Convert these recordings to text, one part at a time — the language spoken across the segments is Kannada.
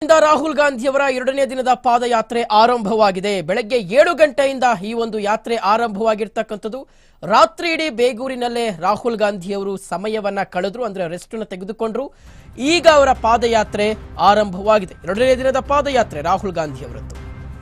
ರಾಹುಲ್ ಗಾಂಧಿಯವರ 2ನೇ ದಿನದ ಪಾದಯಾತ್ರೆ ಆರಂಭವಾಗಿದೆ. ಬೆಳಗ್ಗೆ 7 ಗಂಟೆಯಿಂದ ಈ ಒಂದು ಯಾತ್ರೆ ಆರಂಭವಾಗಿರ್ತಕ್ಕಂಥದ್ದು. ರಾತ್ರಿ ಇಡೀ ಬೇಗೂರಿನಲ್ಲೇ ರಾಹುಲ್ ಗಾಂಧಿಯವರು ಸಮಯವನ್ನ ಕಳೆದ್ರು, ಅಂದ್ರೆ ರೆಸ್ಟ್ ಅನ್ನು ತೆಗೆದುಕೊಂಡ್ರು. ಈಗ ಅವರ ಪಾದಯಾತ್ರೆ ಆರಂಭವಾಗಿದೆ. 2ನೇ ದಿನದ ಪಾದಯಾತ್ರೆ ರಾಹುಲ್ ಗಾಂಧಿಯವರದ್ದು.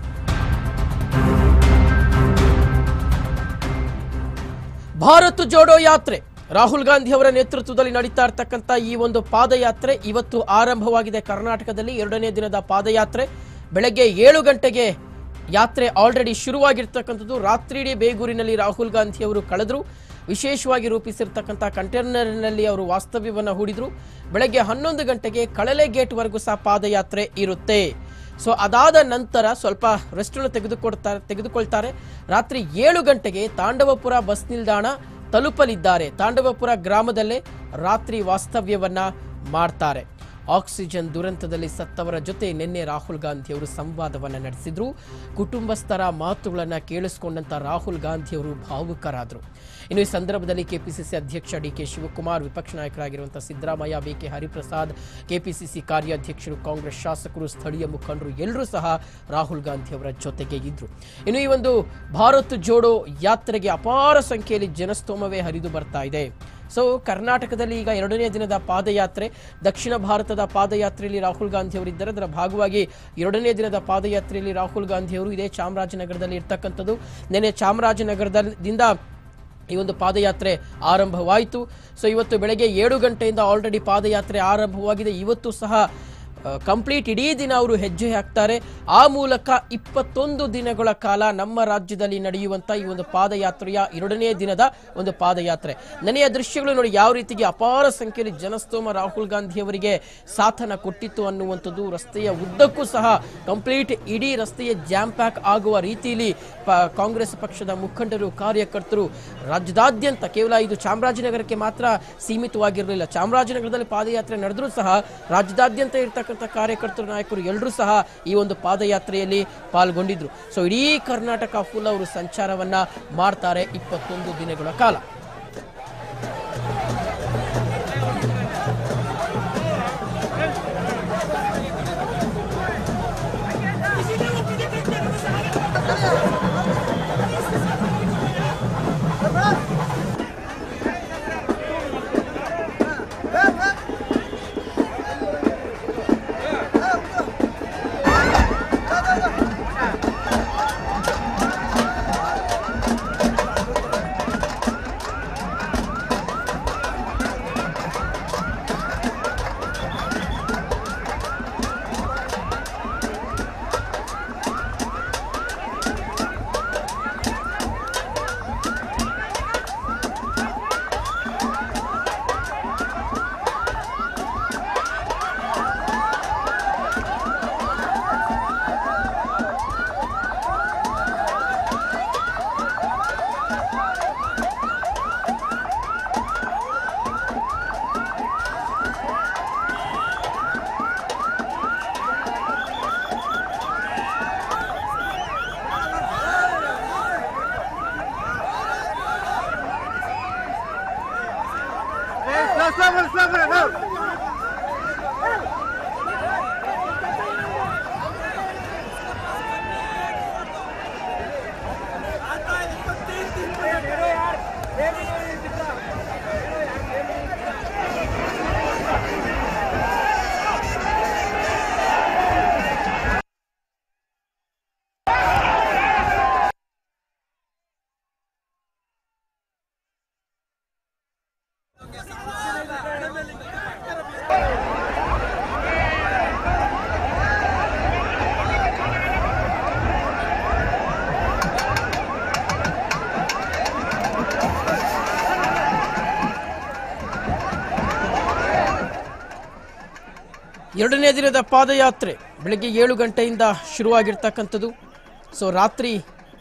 ಭಾರತ್ ಜೋಡೋ ಯಾತ್ರೆ ರಾಹುಲ್ ಗಾಂಧಿ ಅವರ ನೇತೃತ್ವದಲ್ಲಿ ನಡೀತಾ ಇರತಕ್ಕಂತ ಈ ಒಂದು ಪಾದಯಾತ್ರೆ ಇವತ್ತು ಆರಂಭವಾಗಿದೆ. ಕರ್ನಾಟಕದಲ್ಲಿ 2ನೇ ದಿನದ ಪಾದಯಾತ್ರೆ ಬೆಳಗ್ಗೆ 7 ಗಂಟೆಗೆ ಯಾತ್ರೆ ಆಲ್ರೆಡಿ ಶುರುವಾಗಿರ್ತಕ್ಕಂಥದ್ದು. ರಾತ್ರಿ ಇಡೀ ಬೇಗೂರಿನಲ್ಲಿ ರಾಹುಲ್ ಗಾಂಧಿ ಅವರು ಕಳೆದ್ರು. ವಿಶೇಷವಾಗಿ ರೂಪಿಸಿರ್ತಕ್ಕಂಥ ಕಂಟೈನರ್ನಲ್ಲಿ ಅವರು ವಾಸ್ತವ್ಯವನ್ನು ಹೂಡಿದ್ರು. ಬೆಳಗ್ಗೆ 11 ಗಂಟೆಗೆ ಕಳಲೆ ಗೇಟ್ವರೆಗೂ ಸಹ ಪಾದಯಾತ್ರೆ ಇರುತ್ತೆ. ಸೊ ಅದಾದ ನಂತರ ಸ್ವಲ್ಪ ರೆಸ್ಟ್ ಅನ್ನು ತೆಗೆದುಕೊಳ್ತಾರೆ. ರಾತ್ರಿ 7 ಗಂಟೆಗೆ ತಾಂಡವಪುರ ಬಸ್ ನಿಲ್ದಾಣ ತಲುಪಲಿದ್ದಾರೆ. ತಾಂಡವಪುರ ಗ್ರಾಮದಲ್ಲೇ ರಾತ್ರಿ ವಾಸ್ತವ್ಯವನ್ನ ಮಾಡ್ತಾರೆ. ಆಕ್ಸಿಜನ್ ದುರಂತದಲ್ಲಿ ಸತ್ತವರ ಜೊತೆ ನಿನ್ನೆ ರಾಹುಲ್ ಗಾಂಧಿ ಅವರು ಸಂವಾದವನ್ನ ನಡೆಸಿದ್ರು. ಕುಟುಂಬಸ್ಥರ ಮಾತುಗಳನ್ನ ಕೇಳಿಸಿಕೊಂಡಂತ ರಾಹುಲ್ ಗಾಂಧಿ ಅವರು ಭಾವುಕರಾದರು. ಇನ್ನು ಈ ಸಂದರ್ಭದಲ್ಲಿ ಕೆಪಿಸಿಸಿ ಅಧ್ಯಕ್ಷ ಡಿಕೆ ಶಿವಕುಮಾರ್, ವಿಪಕ್ಷ ನಾಯಕರಾಗಿರುವಂತಹ ಸಿದ್ದರಾಮಯ್ಯ, ಬಿಕೆ ಹರಿಪ್ರಸಾದ್, ಕೆಪಿಸಿಸಿ ಕಾರ್ಯಾಧ್ಯಕ್ಷರು, ಕಾಂಗ್ರೆಸ್ ಶಾಸಕರು, ಸ್ಥಳೀಯ ಮುಖಂಡರು ಎಲ್ಲರೂ ಸಹ ರಾಹುಲ್ ಗಾಂಧಿ ಅವರ ಜೊತೆಗೆ ಇದ್ರು. ಇನ್ನು ಈ ಒಂದು ಭಾರತ್ ಜೋಡೋ ಯಾತ್ರೆಗೆ ಅಪಾರ ಸಂಖ್ಯೆಯಲ್ಲಿ ಜನಸ್ತೋಮವೇ ಹರಿದು ಬರ್ತಾ ಇದೆ. ಸೊ ಕರ್ನಾಟಕದಲ್ಲಿ ಈಗ 2ನೇ ದಿನದ ಪಾದಯಾತ್ರೆ, ದಕ್ಷಿಣ ಭಾರತದ ಪಾದಯಾತ್ರೆಯಲ್ಲಿ ರಾಹುಲ್ ಗಾಂಧಿ ಅವರು ಇದ್ದಾರೆ. ಅದರ ಭಾಗವಾಗಿ 2ನೇ ದಿನದ ಪಾದಯಾತ್ರೆಯಲ್ಲಿ ರಾಹುಲ್ ಗಾಂಧಿ ಅವರು ಇದೇ ಚಾಮರಾಜನಗರದಲ್ಲಿ ಇರ್ತಕ್ಕಂಥದ್ದು. ನಿನ್ನೆ ಚಾಮರಾಜನಗರದಿಂದ ಈ ಒಂದು ಪಾದಯಾತ್ರೆ ಆರಂಭವಾಯಿತು. ಸೊ ಇವತ್ತು ಬೆಳಗ್ಗೆ 7 ಗಂಟೆಯಿಂದ ಆಲ್ರೆಡಿ ಪಾದಯಾತ್ರೆ ಆರಂಭವಾಗಿದೆ. ಇವತ್ತು ಸಹ ಕಂಪ್ಲೀಟ್ ಇಡೀ ದಿನ ಅವರು ಹೆಜ್ಜೆ ಹಾಕ್ತಾರೆ. ಆ ಮೂಲಕ 21 ದಿನಗಳ ಕಾಲ ನಮ್ಮ ರಾಜ್ಯದಲ್ಲಿ ನಡೆಯುವಂತ ಈ ಒಂದು ಪಾದಯಾತ್ರೆಯ 2ನೇ ದಿನದ ಒಂದು ಪಾದಯಾತ್ರೆ. ನೆನೆಯ ದೃಶ್ಯಗಳು ನೋಡಿ ಯಾವ ರೀತಿಗೆ ಅಪಾರ ಸಂಖ್ಯೆಯಲ್ಲಿ ಜನಸ್ತೋಮ ರಾಹುಲ್ ಗಾಂಧಿ ಅವರಿಗೆ ಸಾಥನ ಕೊಟ್ಟಿತ್ತು ಅನ್ನುವಂಥದ್ದು. ರಸ್ತೆಯ ಉದ್ದಕ್ಕೂ ಸಹ ಕಂಪ್ಲೀಟ್ ಇಡೀ ರಸ್ತೆಯ ಜಾಮ್ ಪ್ಯಾಕ್ ಆಗುವ ರೀತಿಯಲ್ಲಿ ಕಾಂಗ್ರೆಸ್ ಪಕ್ಷದ ಮುಖಂಡರು, ಕಾರ್ಯಕರ್ತರು ರಾಜ್ಯದಾದ್ಯಂತ, ಕೇವಲ ಇದು ಚಾಮರಾಜನಗರಕ್ಕೆ ಮಾತ್ರ ಸೀಮಿತವಾಗಿರಲಿಲ್ಲ. ಚಾಮರಾಜನಗರದಲ್ಲಿ ಪಾದಯಾತ್ರೆ ನಡೆದರೂ ಸಹ ರಾಜ್ಯದಾದ್ಯಂತ ಇರ್ತಕ್ಕಂಥ ಕಾರ್ಯಕರ್ತರು, ನಾಯಕರು ಎಲ್ಲರೂ ಸಹ ಈ ಒಂದು ಪಾದಯಾತ್ರೆಯಲ್ಲಿ ಪಾಲ್ಗೊಂಡಿದ್ರು. ಸೊ ಇಡೀ ಕರ್ನಾಟಕ ಫುಲ್ ಅವರು ಸಂಚಾರವನ್ನ ಮಾಡ್ತಾರೆ 21 ದಿನಗಳ ಕಾಲ. ಎರಡನೇ ದಿನದ ಪಾದಯಾತ್ರೆ ಬೆಳಗ್ಗೆ 7 ಗಂಟೆಯಿಂದ ಶುರುವಾಗಿರ್ತಕ್ಕಂಥದ್ದು. ಸೊ ರಾತ್ರಿ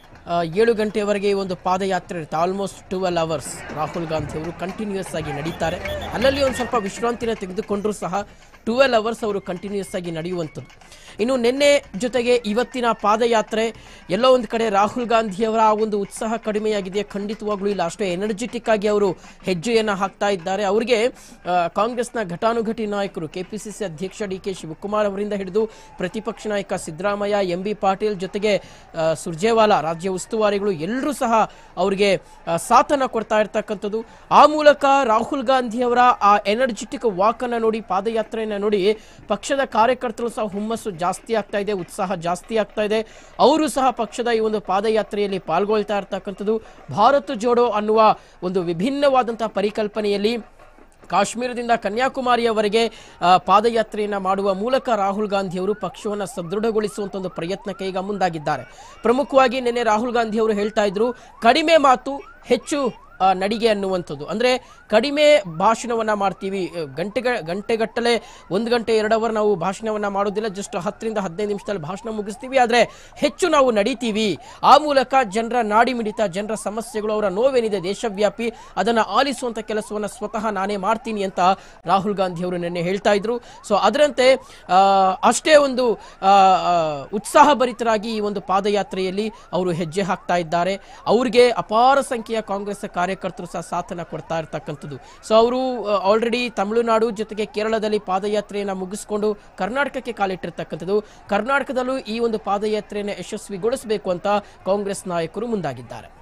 7 ಗಂಟೆವರೆಗೆ ಈ ಒಂದು ಪಾದಯಾತ್ರೆ ಇರುತ್ತೆ. ಆಲ್ಮೋಸ್ಟ್ 12 ಅವರ್ಸ್ ರಾಹುಲ್ ಗಾಂಧಿ ಅವರು ಕಂಟಿನ್ಯೂಸ್ ಆಗಿ ನಡೀತಾರೆ. ಅಲ್ಲಲ್ಲಿ ಒಂದು ಸ್ವಲ್ಪ ವಿಶ್ರಾಂತಿನ ತೆಗೆದುಕೊಂಡ್ರೂ ಸಹ 12 ಅವರ್ಸ್ ಅವರು ಕಂಟಿನ್ಯೂಸ್ ಆಗಿ ನಡೆಯುವಂಥದ್ದು. ಇನ್ನು ನಿನ್ನೆ ಜೊತೆಗೆ ಇವತ್ತಿನ ಪಾದಯಾತ್ರೆ ಎಲ್ಲೋ ಒಂದು ಕಡೆ ರಾಹುಲ್ ಗಾಂಧಿಯವರ ಆ ಒಂದು ಉತ್ಸಾಹ ಕಡಿಮೆಯಾಗಿದೆ, ಖಂಡಿತವಾಗ್ಲೂ ಇಲ್ಲ. ಅಷ್ಟೇ ಎನರ್ಜೆಟಿಕ್ ಆಗಿ ಅವರು ಹೆಜ್ಜೆಯನ್ನು ಹಾಕ್ತಾ ಇದ್ದಾರೆ. ಅವರಿಗೆ ಕಾಂಗ್ರೆಸ್ನ ಘಟಾನುಘಟಿ ನಾಯಕರು ಕೆಪಿಸಿಸಿ ಅಧ್ಯಕ್ಷ ಡಿ ಕೆ ಶಿವಕುಮಾರ್ ಅವರಿಂದ ಹಿಡಿದು ಪ್ರತಿಪಕ್ಷ ನಾಯಕ ಸಿದ್ದರಾಮಯ್ಯ, ಎಂ ಬಿ ಪಾಟೀಲ್ ಜೊತೆಗೆ ಸುರ್ಜೇವಾಲಾ ರಾಜ್ಯ ಉಸ್ತುವಾರಿಗಳು ಎಲ್ಲರೂ ಸಹ ಅವರಿಗೆ ಸಾಥನ್ನು ಕೊಡ್ತಾ ಇರ್ತಕ್ಕಂಥದ್ದು. ಆ ಮೂಲಕ ರಾಹುಲ್ ಗಾಂಧಿಯವರ ಆ ಎನರ್ಜೆಟಿಕ್ ವಾಕ್ ಅನ್ನು ನೋಡಿ, ಪಾದಯಾತ್ರೆಯನ್ನು ನೋಡಿ ಪಕ್ಷದ ಕಾರ್ಯಕರ್ತರು ಸಹ ಹುಮ್ಮಸ್ಸು ಜಾಸ್ತಿ ಆಗ್ತಾ ಇದೆ, ಉತ್ಸಾಹ ಜಾಸ್ತಿ ಆಗ್ತಾ ಇದೆ. ಅವರು ಸಹ ಪಕ್ಷದ ಈ ಒಂದು ಪಾದಯಾತ್ರೆಯಲ್ಲಿ ಪಾಲ್ಗೊಳ್ತಾ ಇರ್ತಕ್ಕಂಥದ್ದು. ಭಾರತ್ ಜೋಡೋ ಅನ್ನುವ ಒಂದು ವಿಭಿನ್ನವಾದಂತಹ ಪರಿಕಲ್ಪನೆಯಲ್ಲಿ ಕಾಶ್ಮೀರದಿಂದ ಕನ್ಯಾಕುಮಾರಿಯವರೆಗೆ ಪಾದಯಾತ್ರೆಯನ್ನು ಮಾಡುವ ಮೂಲಕ ರಾಹುಲ್ ಗಾಂಧಿಯವರು ಪಕ್ಷವನ್ನು ಸದೃಢಗೊಳಿಸುವಂಥ ಒಂದು ಪ್ರಯತ್ನಕ್ಕೆ ಈಗ ಮುಂದಾಗಿದ್ದಾರೆ. ಪ್ರಮುಖವಾಗಿ ನಿನ್ನೆ ರಾಹುಲ್ ಗಾಂಧಿಯವರು ಹೇಳ್ತಾ ಇದ್ರು, ಕಡಿಮೆ ಮಾತು ಹೆಚ್ಚು ನಡಿಗೆ ಅನ್ನುವಂಥದ್ದು. ಅಂದರೆ ಕಡಿಮೆ ಭಾಷಣವನ್ನು ಮಾಡ್ತೀವಿ, ಗಂಟೆಗಟ್ಟಲೆ 1 ಗಂಟೆ 2 ಅವರ್ ನಾವು ಭಾಷಣವನ್ನು ಮಾಡೋದಿಲ್ಲ, ಜಸ್ಟ್ 10 ರಿಂದ 15 ನಿಮಿಷದಲ್ಲಿ ಭಾಷಣ ಮುಗಿಸ್ತೀವಿ, ಆದರೆ ಹೆಚ್ಚು ನಾವು ನಡೀತೀವಿ. ಆ ಮೂಲಕ ಜನರ ನಾಡಿ ಮಿಡಿತ, ಜನರ ಸಮಸ್ಯೆಗಳು, ಅವರ ನೋವೇನಿದೆ ದೇಶವ್ಯಾಪಿ, ಅದನ್ನು ಆಲಿಸುವಂಥ ಕೆಲಸವನ್ನು ಸ್ವತಃ ನಾನೇ ಮಾಡ್ತೀನಿ ಅಂತ ರಾಹುಲ್ ಗಾಂಧಿ ಅವರು ನಿನ್ನೆ ಹೇಳ್ತಾ ಇದ್ರು. ಸೊ ಅದರಂತೆ ಅಷ್ಟೇ ಒಂದು ಉತ್ಸಾಹಭರಿತರಾಗಿ ಈ ಒಂದು ಪಾದಯಾತ್ರೆಯಲ್ಲಿ ಅವರು ಹೆಜ್ಜೆ ಹಾಕ್ತಾ ಇದ್ದಾರೆ. ಅವರಿಗೆ ಅಪಾರ ಸಂಖ್ಯೆಯ ಕಾಂಗ್ರೆಸ್ ಕಾರ್ಯಕರ್ತರು ಸಹ ಸಾಥನ್ನು ಕೊಡ್ತಾ ಇರ್ತಕ್ಕಂಥದ್ದು. ಸೊ ಅವರು ಆಲ್ರೆಡಿ ತಮಿಳುನಾಡು ಜೊತೆಗೆ ಕೇರಳದಲ್ಲಿ ಪಾದಯಾತ್ರೆಯನ್ನು ಮುಗಿಸ್ಕೊಂಡು ಕರ್ನಾಟಕಕ್ಕೆ ಕಾಲಿಟ್ಟಿರ್ತಕ್ಕಂಥದ್ದು. ಕರ್ನಾಟಕದಲ್ಲೂ ಈ ಒಂದು ಪಾದಯಾತ್ರೆಯನ್ನು ಯಶಸ್ವಿಗೊಳಿಸಬೇಕು ಅಂತ ಕಾಂಗ್ರೆಸ್ ನಾಯಕರು ಮುಂದಾಗಿದ್ದಾರೆ.